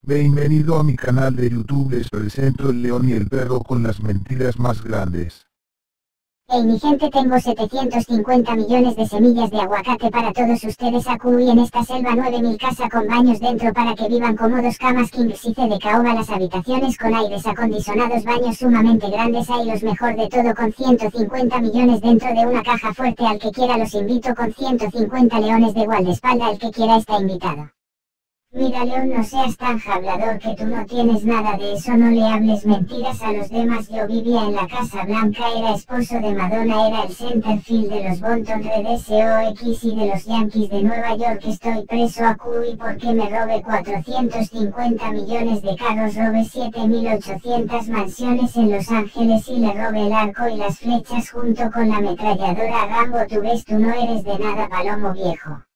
Bienvenido a mi canal de YouTube. Les presento el león y el perro con las mentiras más grandes. Hey mi gente, tengo 750 millones de semillas de aguacate para todos ustedes. Acuy en esta selva 9000 casa con baños dentro para que vivan cómodos, camas king size de caoba, las habitaciones con aires acondicionados, baños sumamente grandes. Hay los mejor de todo con 150 millones dentro de una caja fuerte. Al que quiera los invito con 150 leones de guardaespaldas. Al que quiera está invitado. Mira león, no seas tan hablador que tú no tienes nada de eso, no le hables mentiras a los demás. Yo vivía en la Casa Blanca, era esposo de Madonna, era el centerfield de los Bolton Red Sox y de los Yankees de Nueva York. Estoy preso Acuy porque me robé 450 millones de carros, robé 7800 mansiones en Los Ángeles y le robé el arco y las flechas junto con la ametralladora Rambo. Tú ves, tú no eres de nada, palomo viejo.